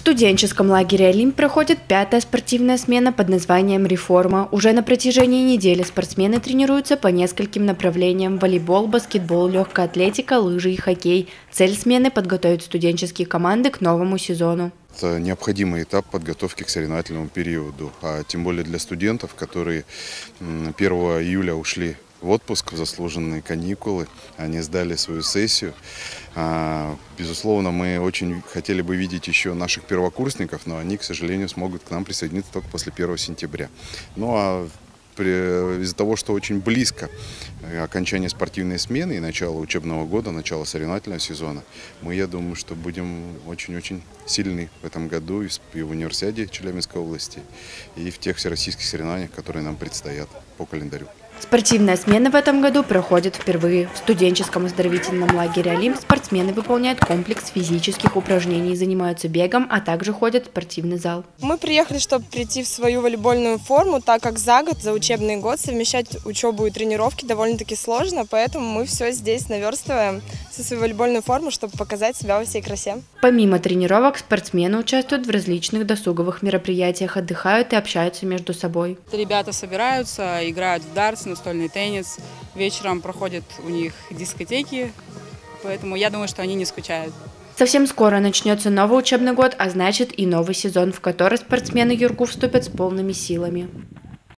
студенческом лагере «Олимп» проходит 5-я спортивная смена под названием «Реформа». Уже на протяжении недели спортсмены тренируются по нескольким направлениям – волейбол, баскетбол, легкая атлетика, лыжи и хоккей. Цель смены – подготовить студенческие команды к новому сезону. Это необходимый этап подготовки к соревновательному периоду, а тем более для студентов, которые 1 июля ушли в отпуск, в заслуженные каникулы, они сдали свою сессию. Безусловно, мы очень хотели бы видеть еще наших первокурсников, но они, к сожалению, смогут к нам присоединиться только после 1 сентября. Ну а из-за того, что очень близко окончание спортивной смены и начало учебного года, начало соревновательного сезона, я думаю, что будем очень-очень сильны в этом году и в универсиаде Челябинской области, и в тех всероссийских соревнованиях, которые нам предстоят по календарю. Спортивная смена в этом году проходит впервые. В студенческом оздоровительном лагере «Олимп» спортсмены выполняют комплекс физических упражнений, занимаются бегом, а также ходят в спортивный зал. Мы приехали, чтобы прийти в свою волейбольную форму, так как за учебный год совмещать учебу и тренировки довольно-таки сложно, поэтому мы все здесь наверстываем со свою волейбольную форму, чтобы показать себя во всей красе. Помимо тренировок, спортсмены участвуют в различных досуговых мероприятиях, отдыхают и общаются между собой. Ребята собираются, играют в дартс, настольный теннис. Вечером проходят у них дискотеки, поэтому я думаю, что они не скучают. Совсем скоро начнется новый учебный год, а значит и новый сезон, в который спортсмены ЮрГУ вступят с полными силами.